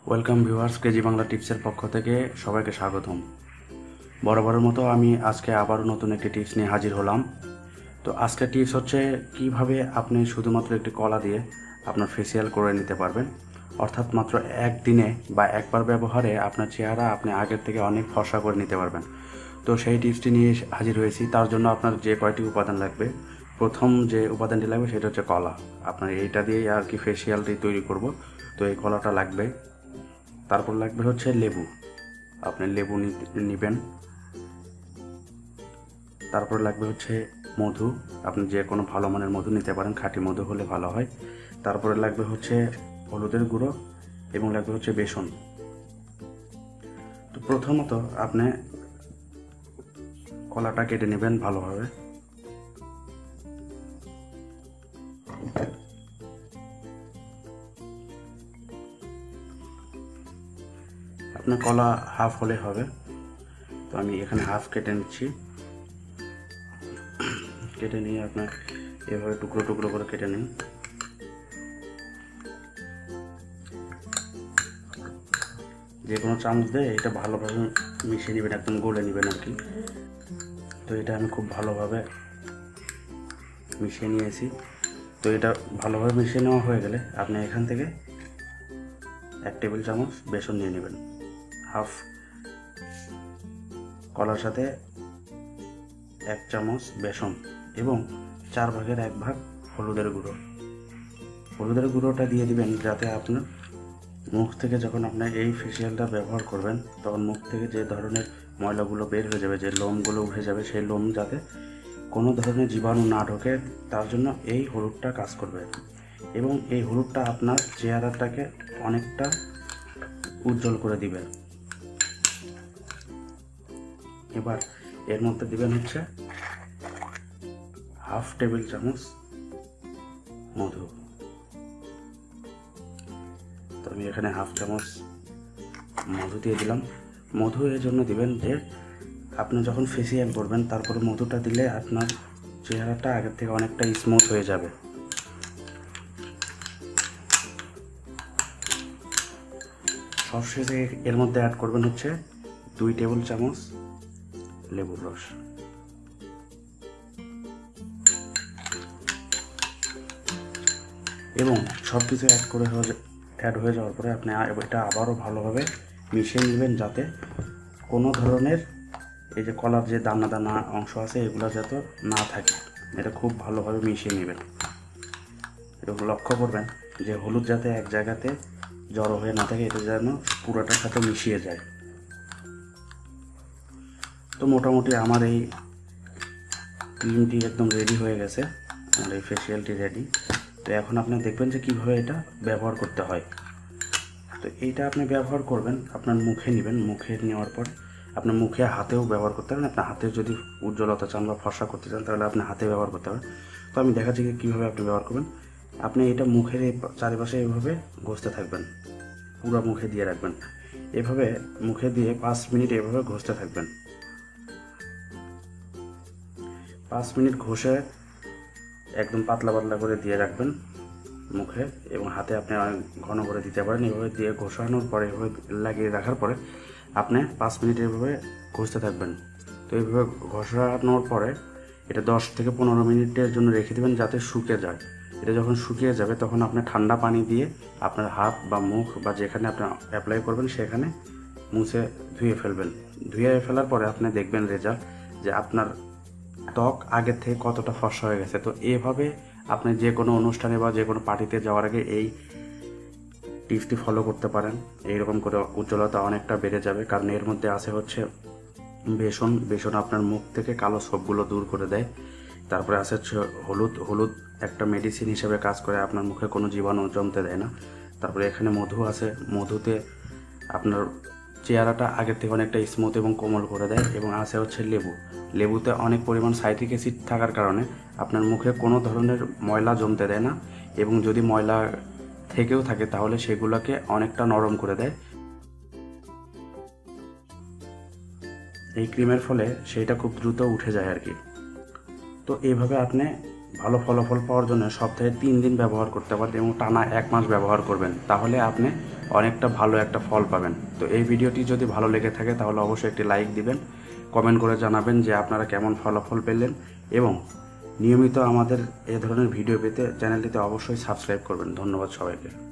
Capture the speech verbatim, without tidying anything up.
Welcome viewers, KG Bangla টিপসের পক্ষ থেকে সবাইকে স্বাগতম। বরাবরের মতো আমি আজকে আবারও নতুন একটি টিপস নিয়ে হাজির হলাম। তো আজকের টিপস হচ্ছে কিভাবে আপনি শুধুমাত্র একটি কলা দিয়ে আপনার ফেসিয়াল করে নিতে পারবেন, অর্থাৎ মাত্র একদিনে বা একবার ব্যবহারে আপনার চেহারা আপনি আগের থেকে অনেক ফর্সা করে নিতে পারবেন। তো সেই টিপসটি নিয়ে হাজির হয়েছি। তার জন্য আপনার যে কয়টি উপাদান লাগবে, প্রথম যে উপাদানটি লাগবে সেটা হচ্ছে কলা। আপনার এইটা দিয়েই আর কি ফেসিয়ালটি তৈরি করব। তো এই কলাটা লাগবে। তারপর লাগবে হচ্ছে লেবু। আপনি লেবু নেবেন। তারপর লাগবে হচ্ছে মধু। আপনি যে কোনো ভালো মানের মধু নিতে পারেন, খাঁটি মধু হলে ভালো হয়। তারপরে লাগবে হচ্ছে হলুদের গুঁড়ো এবং লাগবে হচ্ছে বেসন। তো প্রথমত আপনি কলাটা কেটে নেবেন ভালোভাবে। আপনার কলা হাফ হলে হবে। তো আমি এখানে হাফ কেটে নিচ্ছি। কেটে নিয়ে আপনার এভাবে টুকরো টুকরো করে কেটে নিন। যে কোনো চামচ দিয়ে এটা ভালোভাবে মিশিয়ে নেবেন, একদম গলে নেবেন আর কি। তো এটা আমি খুব ভালোভাবে মিশিয়ে নিয়েছি। তো এটা ভালোভাবে মিশিয়ে নেওয়া হয়ে গেলে আপনি এখান থেকে এক টেবিল চামচ বেসন নিয়ে নেবেন। হাফ কলার সাথে এক চামচ বেসন এবং চার ভাগের এক ভাগ হলুদের গুঁড়ো। হলুদের গুঁড়োটা দিয়ে দিবেন যাতে আপনার মুখ থেকে যখন আপনার এই ফেসিয়ালটা ব্যবহার করবেন তখন মুখ থেকে যে ধরনের ময়লাগুলো বের হয়ে যাবে, যে লোমগুলো উঠে যাবে, সেই লোম যাতে কোনো ধরনের জীবাণু না ঢোকে তার জন্য এই হলুদটা কাজ করবে। এবং এই হলুদটা আপনার চেহারাটাকে অনেকটা উজ্জ্বল করে দিবে। এবার এর মধ্যে দিবেন হচ্ছে হাফ টেবিল চামচ মধু। তো আমি এখানে হাফ চামচ মধু দিয়ে দিলাম। মধু এর জন্য দিবেন যে আপনি যখন ফেসিয়াল করবেন তারপরে মধুটা দিলে আপনার চেহারাটা আগের থেকে অনেকটা স্মুথ হয়ে যাবে। সবশেষে এর মধ্যে অ্যাড করবেন হচ্ছে দুই টেবিল চামচ লেবুর রস। এবং সব কিছু অ্যাড করে অ্যাড হয়ে যাওয়ার পরে আপনি এটা আবারও ভালোভাবে মিশিয়ে নেবেন যাতে কোনো ধরনের এই যে কলার যে দানা দানা অংশ আছে এগুলো যাতে না থাকে। এটা খুব ভালোভাবে মিশিয়ে নেবেন। এবং লক্ষ্য করবেন যে হলুদ যাতে এক জায়গাতে জড়ো হয়ে না থাকে, এটা যেন পুরোটার সাথে মিশিয়ে যায়। তো মোটামুটি আমার এই ক্রিমটি একদম রেডি হয়ে গেছে, আমার এই ফেসিয়ালটি রেডি। তো এখন আপনি দেখবেন যে কীভাবে এটা ব্যবহার করতে হয়। তো এইটা আপনি ব্যবহার করবেন, আপনার মুখে নেবেন। মুখে নেওয়ার পর আপনার মুখে হাতেও ব্যবহার করতে পারেন। আপনার হাতে যদি উজ্জ্বলতা চান বা ফর্সা করতে চান তাহলে আপনি হাতে ব্যবহার করতে পারেন। তো আমি দেখাচ্ছি কীভাবে আপনি ব্যবহার করবেন। আপনি এটা মুখের চারিপাশে এভাবে ঘষতে থাকবেন, পুরো মুখে দিয়ে রাখবেন। এভাবে মুখে দিয়ে পাঁচ মিনিট এভাবে ঘষতে থাকবেন। পাঁচ মিনিট ঘষে একদম পাতলা পাতলা করে দিয়ে রাখবেন মুখে, এবং হাতে আপনি অনেক ঘন করে দিতে পারেন। এভাবে দিয়ে ঘষানোর পরে এভাবে লাগিয়ে রাখার পরে আপনি পাঁচ মিনিট এভাবে ঘষতে থাকবেন। তো এইভাবে ঘষানোর পরে এটা দশ থেকে পনেরো মিনিটের জন্য রেখে দেবেন যাতে শুকিয়ে যায়। এটা যখন শুকিয়ে যাবে তখন আপনি ঠান্ডা পানি দিয়ে আপনার হাত বা মুখ বা যেখানে আপনি অ্যাপ্লাই করবেন সেখানে মুছে ধুয়ে ফেলবেন। ধুয়ে ফেলার পরে আপনি দেখবেন রেজাল্ট যে আপনার ত্বক আগের থেকে কতটা ফর্সা হয়ে গেছে। তো এভাবে আপনি যে কোনো অনুষ্ঠানে বা যে কোনো পার্টিতে যাওয়ার আগে এই টিপসটি ফলো করতে পারেন। এইরকম করে উজ্জ্বলতা অনেকটা বেড়ে যাবে, কারণ এর মধ্যে আছে হচ্ছে বেসন। বেসন আপনার মুখ থেকে কালো ছোপগুলো দূর করে দেয়। তারপরে আছে হচ্ছে হলুদ। হলুদ একটা মেডিসিন হিসেবে কাজ করে, আপনার মুখে কোনো জীবাণু জমতে দেয় না। তারপরে এখানে মধু আছে। মধুতে আপনার চেহারাটা আগের থেকে অনেকটা স্মুথ এবং কোমল করে দেয়। এবং আছে হচ্ছে লেবু। লেবুতে অনেক পরিমাণ সাইট্রিক অ্যাসিড থাকার কারণে আপনার মুখে কোনো ধরনের ময়লা জমতে দেয় না, এবং যদি ময়লা থেকেও থাকে তাহলে সেগুলোকে অনেকটা নরম করে দেয়। এই ক্রিমের ফলে সেইটা খুব দ্রুত উঠে যায় আর কি। তো এইভাবে আপনি ভালো ফলাফল পাওয়ার জন্য সপ্তাহে তিন দিন ব্যবহার করতে পারেন এবং টানা এক মাস ব্যবহার করবেন, তাহলে আপনি অনেকটা ভালো একটা ফল পাবেন। তো এই ভিডিওটি যদি ভালো লেগে থাকে তাহলে অবশ্যই একটি লাইক দিবেন, কমেন্ট করে জানাবেন যে আপনারা কেমন ফলাফল পেলেন, এবং নিয়মিত আমাদের এ ধরনের ভিডিও পেতে চ্যানেলটিতে অবশ্যই সাবস্ক্রাইব করবেন। ধন্যবাদ সবাইকে।